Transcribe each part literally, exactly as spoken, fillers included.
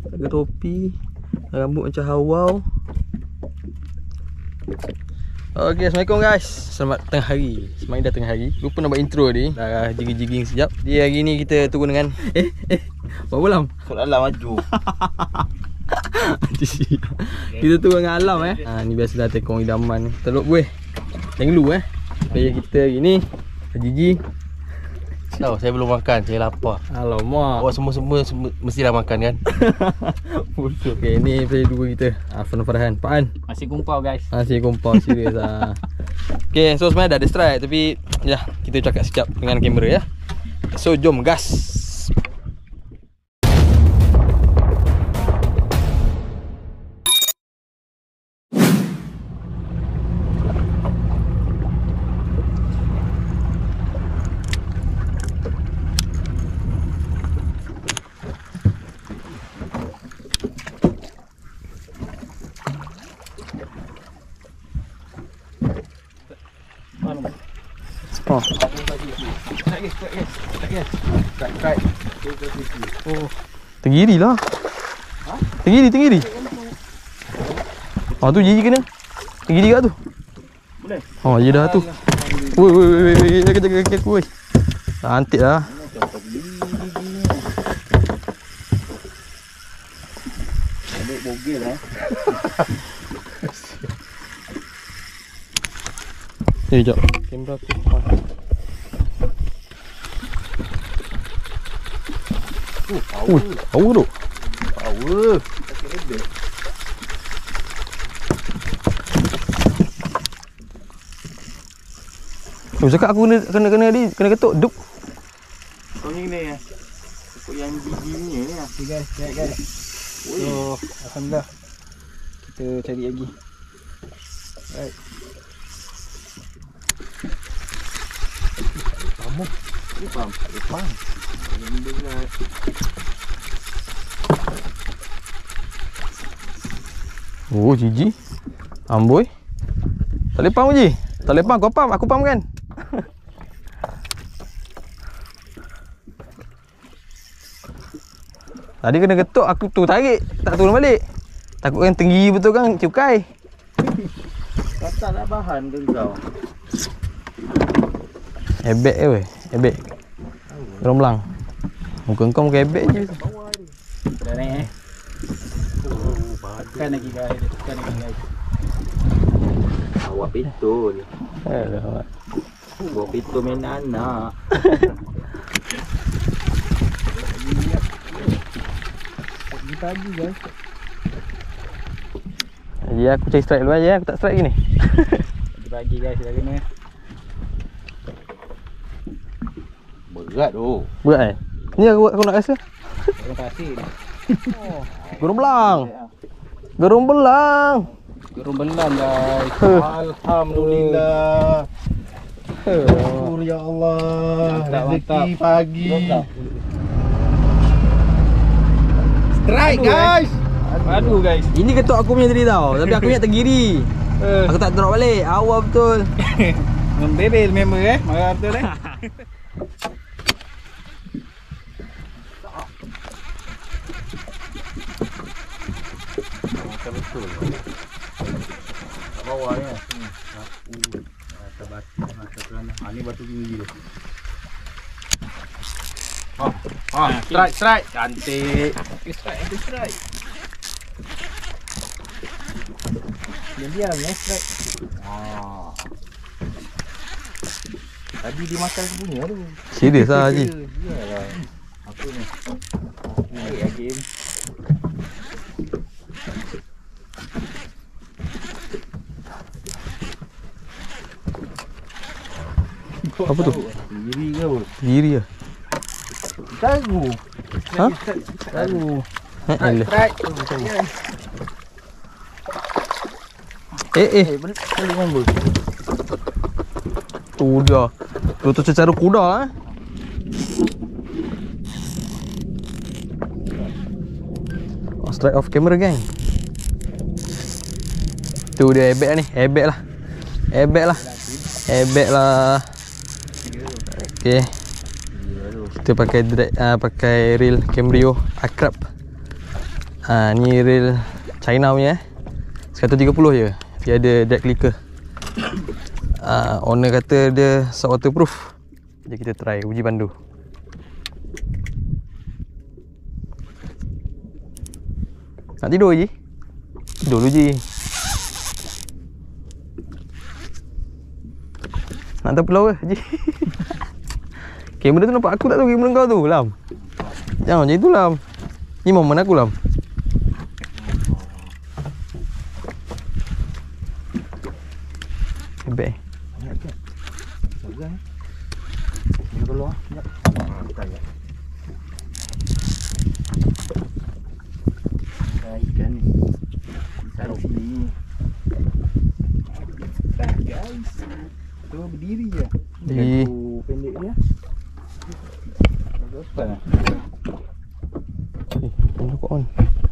Pakai topi, rambut macam hawau. Okay, Assalamualaikum guys. Selamat tengah hari. Semalam dah tengah hari. Lupa nak buat intro ni. Dah jigging-jigging sekejap. Jadi hari ni kita turun dengan Eh, eh buat bolam. Kau alam maju. Kita turun dengan alam eh. Ha, ni biasalah tekong idaman ni. Teluk buih. Jangan lu eh. Player kita hari ni Gigi. Tahu saya belum makan, saya lapar. Alamak. Awak semua-semua mesti dah makan kan? Betul. Okay, ni player dua kita. Afan Farhan. Pak An. Masih kumpau guys. Masih kumpul serius ah. Okay, so sebenarnya dah ada strike tapi ya, kita cakap sekejap dengan kamera ya. So jom gas. Oh. Oh. Tenggiri lah. Ha? Tenggiri, tenggiri. Oh tu Gigi kena. Tenggiri kat tu. Boleh. Oh je dah tu. Woi woi woi woi, jaga jaga kaki aku woi. Cantik lah. Ambil bogel eh. Eh, jap. Kamera aku. Oh, power. Ui, power tu. Power. Oh, cakap aku kena kena kena ni, kena ketuk dup. Kau ni kena ya. Kau yang gigi ni ni ah. Okay guys, guys, guys. So, alhamdulillah. Kita cari lagi. Right. Kamu. Ni pam, pam. Ini benar. Oh, Gigi. Amboi. Tak boleh pam Ji. Tak boleh pam, kau pam, aku pam kan. Tadi kena ketuk, aku tu tarik, tak turun balik. Takutkan tinggi betul kan cukai. Kata nak bahan ke kau? Ebek eh weh, ebek. Geromlang. Muka kau muka ebek je. Dah naik eh. Tekan lagi guys, tekan lagi guys. Awak pintu ni. Alamak. Awak pintu main anak. Pagi guys. Ya aku cari strike dulu aja, aku tak strike gini. Pagi guys dah kena. Berat tu. Berat eh? Ni aku aku nak rasa. Terima kasih. Oh, Gerung belang. Gerung belang. gerung belang guys. Alhamdulillah. Syukur ya Allah. Rezeki pagi. Strike guys. Aduh guys. Ini ketuk aku punya tadi tau, tapi aku ingat tergiri. Aku tak drop balik, awal betul. Membebel member eh. Marah betul eh. Macam betul. Kat bawah ni. Hmm. Aku atas batu, atas kerana. Ha ni batu tinggi tu. Ha, ha, strike, strike. Cantik. Strike, strike. Diam-diam ya strike. Ha. Tadi dia makan aku punya tu. Serius lah Haji. Iyalah. Aku ni. Baik lah game. Apa tu? Diri ke apa? Tergiri lah. Tagu. Ha? Tagu. Eh, eh. Strike. Eh, eh. Eh, boleh nombor. Tu dia. Tu tu secara kuda eh. Oh, strike off camera gang. Tu dia ebek ni, ebek lah. Ebek lah. Ebek lah. Okey. Kita pakai direct, uh, pakai reel Cambrio Akrab. Ah, ni reel China punya eh. seratus tiga puluh je. Dia ada deck clicker. Ah, owner kata dia sub waterproof. Jadi kita try uji pandu. Nak tidur je? Tidur dulu je. Nak tahu pulau ke Ji? Kamera tu nampak aku tak tahu kamera kau tu Lam. Jangan macam itu Lam. Ni momen aku Lam. Hebat. Ni keluar. Sekejap. Kita lihat. Ikan ni. Taruh sini. Dah guys. Tu berdiri je. Di Tu pendek dia. Bagus kan? Eh, ini kau on.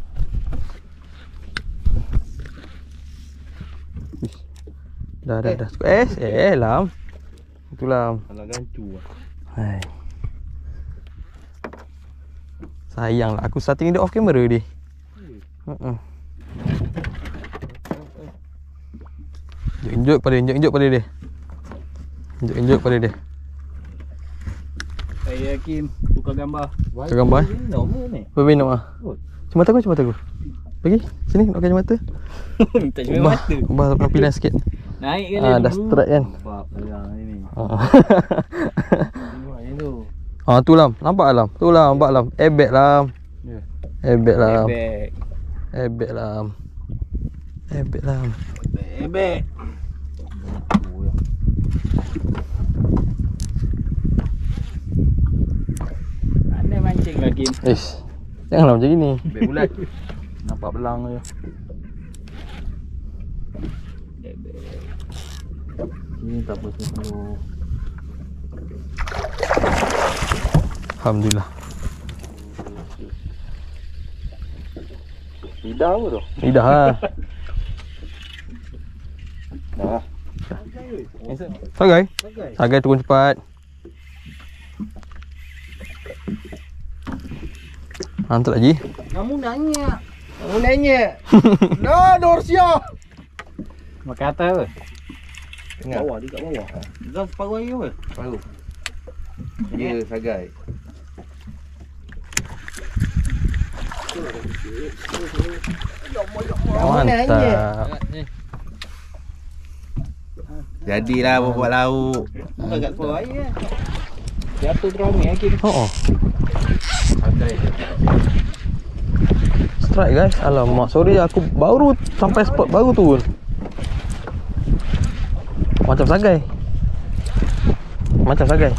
Ish. Dah dah dah. Eh, eh Lam. Itu Lam. Kalau gancu lah. Hai. Sayang lah aku starting dia off camera dia. Hmm. Injek pada injek injek pada dia. Injek injek pada dia. Saya Hakim, tukar gambar. Tukar gambar eh? Nama ni. Berbeza nak ah. Cuma aku, cuma aku. Bagi sini nak pakai mata. Tak cuma mata. Ubah tampilan sikit. Naik kan Ah, dah strike kan. Nampak pegang ni. Ah. Tengok yang tu. Ah tu Lam, nampak Lam. Tu Lam, nampak Lam. Airbag Lam. Ya. Airbag Lam. Bag. Airbag Lam. Airbag Lam. Bag. Anda mancing lah Kim. Ish. Janganlah macam gini. Beg bulat. Nampak belang je. Ini tak apa semua. Alhamdulillah. Lidah apa tu? Lidah lah. Dah. Sagai. Sagai turun cepat. Hantar lagi. Kamu nanya. Kamu nanya. No, Dorsia. Makan atas apa? Tengah. Bawah, di kat bawah. Gas separuh air apa? Separuh. Ya, sagai. Mantap. Jadilah buat lauk. Bukan kat separuh air kan? Jatuh teromi Hakim. Oh, oh. Sagai. Strike guys. Alamak, sorry aku baru sampai spot baru turun. Macam sagai. Macam sagai.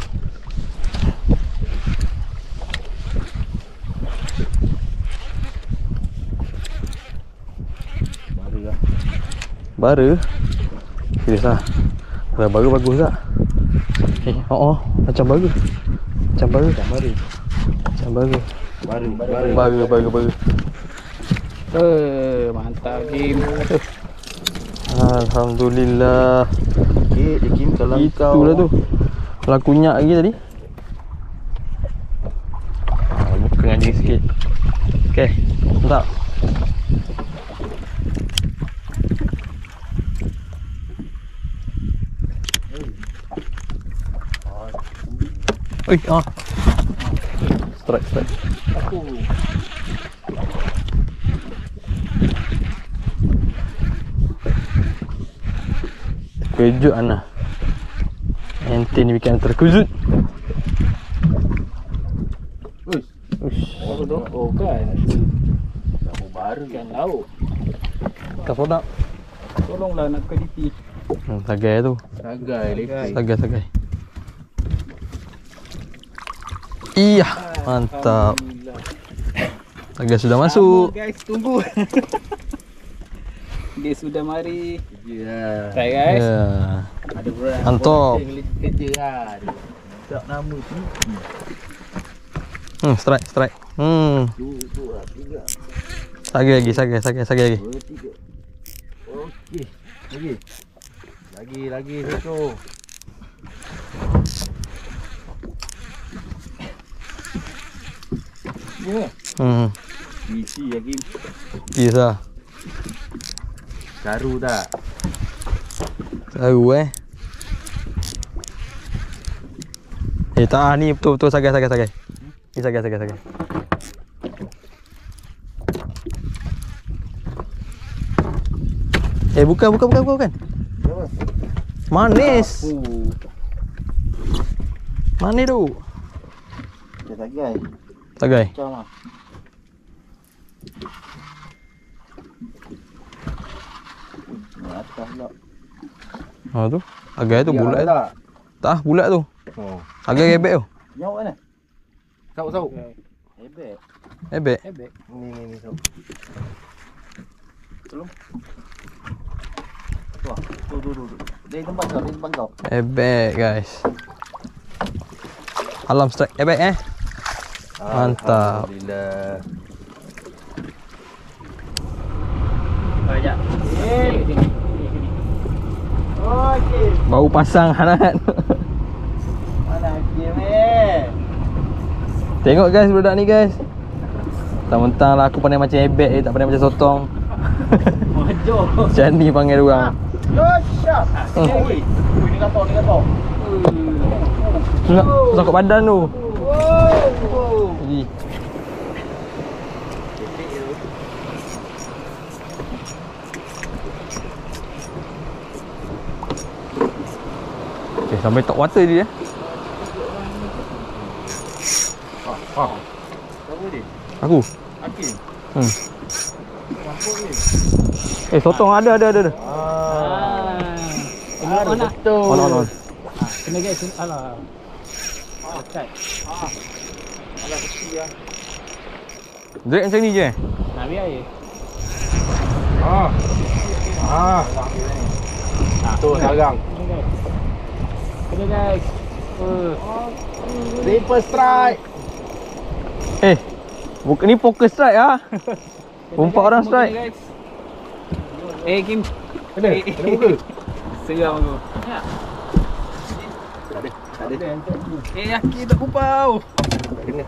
Baru lah. Baru. Serius lah. Kalau baru bagus tak? Eh, oh, oh. Macam baru. Macam baru. Macam baru. Macam baru. Baru. Baru. Baru, baru, baru. Eh, mantap Kim. Alhamdulillah. Eh, dia Kim kalau Itulah tu. Kalau kunyak lagi tadi. Ah, buka dengan jari sikit. Okey. Mantap. Oi, ah. Strike, strike. Aku. Kejut Ana. Ente ni bikin terkejut. Uish. Ush. Apa tu? Oh kan. Dah baru Ikan laut. Tak sodak. Tolonglah nak kediti. Hmm, sagai tu. Sagai lekai. Sagai, sagai. Iya, mantap. Alhamdulillah. Sagai sudah masuk. Sama, guys, tunggu. Dia sudah mari. Ya. Try guys. Ya. Ada orang Mantap. kerja lah. Tak nama tu. Hmm, strike, strike. Hmm. Tu tu lah tiga. Sagai lagi, sagai, sagai, sagai lagi. Dua tiga. Okey. Lagi. Lagi lagi satu. Ya. Hmm. Misi ya Kim. Yes lah. Saru tak? Tahu eh. Eh tak ah, ni betul-betul sagai sagai sagai. Ni sagai sagai sagai. Eh bukan bukan bukan bukan. bukan. Manis. Oh. Manis tu. Dia sagai. Sagai. Macam lah. Ni atas pula. Ha tu. Sagai tu bulat tu. tak? Tak bulat tu. Oh. Sagai rebek tu. Nyawa mana? Sauk sauk. Hebek. Rebek. Hebek. Ni ni ni sauk. Tolong. Tu ah. Tu tu tu. Dari tempat kau, dari tempat kau. Rebek guys. Alam strike rebek eh. Mantap. Alhamdulillah. Banyak. Eh. Okey. Bau pasang hangat. Mana Hakim eh? Tengok guys budak ni guys. Mentang-mentang lah aku pandai macam ebek je, tak pandai macam sotong. Mojo. Macam ni panggil orang. Yoshap. Hmm. Oi. Oi ni kata, ni kata. Nak sangkut badan tu. Wow. Ji. Okay, sampai top water dia eh. Ah. Siapa dia? Aku. Hakim. Hmm. Mampu ni. Eh sotong ada ada ada. ada. Ah. Ini Ah, mana? betul. On on on. Ah, kena guys. Alah. Ah, kat. Ah. Alah kecil lah. Drag macam ni je. Nak biar je. Ah. Ah. Tu sarang. Kena guys. Kena guys. Uh. Triple strike. Eh. Bukan ni poker strike ah. Empat orang strike. Eh Kim. Ada. Ada muka. Seram aku. Ya. Tak ada. Tak ada. Eh Aki tak kupau. Kena.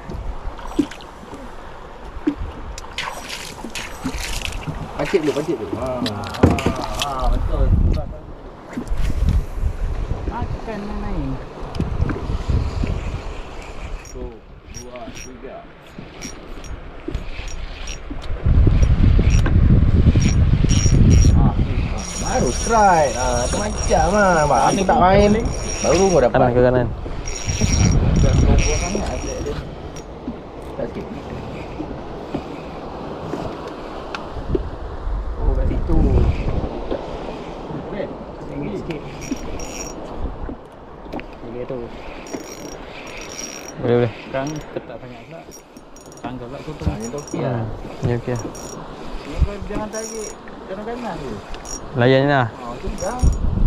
Pancit dulu, pancit dulu. Ha. Ha, betul. Makan main. Satu, dua, tiga. Baru strike. Ah, macam lah. Mak aku tak main. Baru kau dapat. Kanan ke kanan. Dah nombor sangat asyik dia. Tak sikit. Oh, kat situ. Okey. Tinggi sikit. Okey tu. Boleh boleh. Sekarang ketat sangat pula. Tangga pula tu tu. Ha, ni tu okey lah. Ni okey lah. Ni kau jangan tarik kanan-kanan tu. Layan je lah. Ha, tu dah.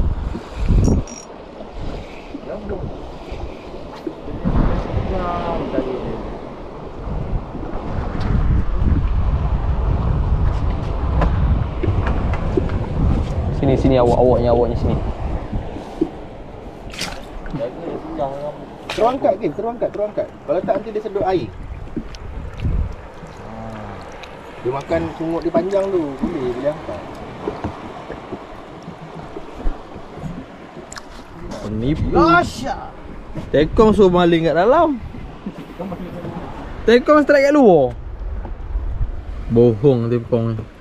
Jauh tu. Jauh tarik dia. Sini sini awak awaknya awaknya sini. Jaga dia senjang dengan terus angkat Kim, terus angkat, terus angkat. Kalau tak nanti dia sedut air. Ha. Dia makan sungut dia panjang tu, boleh boleh angkat. Penipu. Lasya. Tekong suruh maling kat dalam. Tekong strike kat luar. Bohong tekong ni.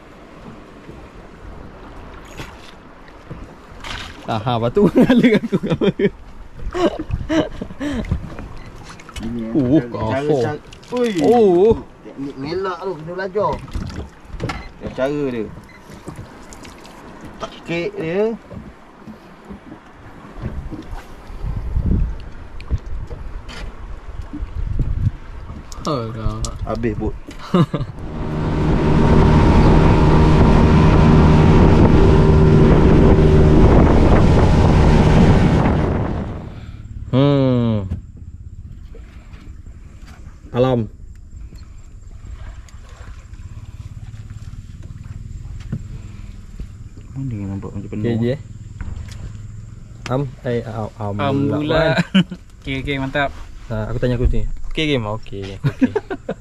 Ah, ha, lepas tu ngalir aku. Ini Uh, kafir. Ui. Oh. Teknik melak tu kena belajar. Dia cara dia. Kek dia. Alah. Habis bot. Hmm. Alam. Mana dia nampak macam penuh. Okey je. Am eh am am. Alhamdulillah. Okey okey mantap. Ha, aku tanya aku sini. Okey game. Okey. Okey.